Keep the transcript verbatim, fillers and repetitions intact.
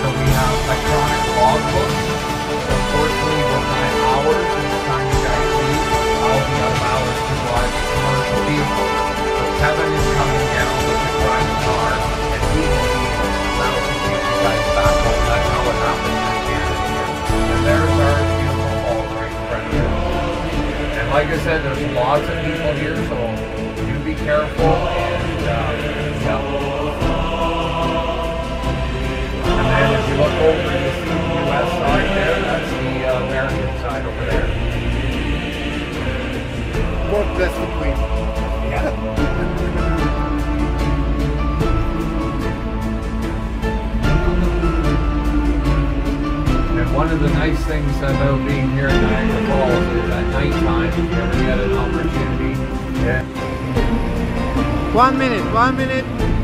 So we have electronic logbooks. Unfortunately, with my hours and the time you guys leave, I'll be out of hours to drive commercial vehicles. So Kevin is coming down with the drive car, and he will be allowed to take you guys back home. That's how it happens in Canada here. And there's our beautiful hall right in front of you. And like I said, there's lots of people here, so do be careful. And uh, yeah. And then if you look over to the U S side there, that's the uh, American side over there. More blessed the Queen. Yeah. And one of the nice things about being here in Niagara Falls is at nighttime, if you ever get an opportunity. Yeah. One minute, one minute.